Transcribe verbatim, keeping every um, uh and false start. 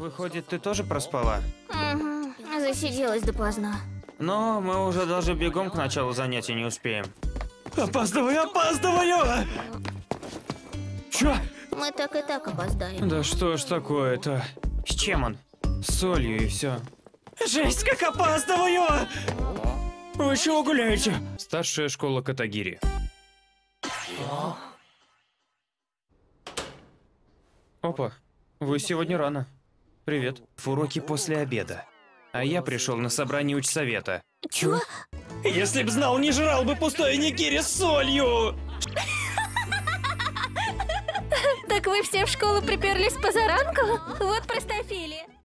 Выходит, ты тоже проспала? Угу. Засиделась допоздна. Но мы уже даже бегом к началу занятия не успеем. Опаздываю, опаздываю! Чё? Мы так и так опоздаем. Да что ж такое-то? С чем он? С солью и все. Жесть, как опаздываю! Вы чего гуляете? Старшая школа Катагири. Опа, вы сегодня рано. Привет. Уроки после обеда. А я пришел на собрание учсовета. Чё? Если б знал, не жрал бы пустой нигири с солью! Так вы все в школу приперлись позаранку? Вот простофили.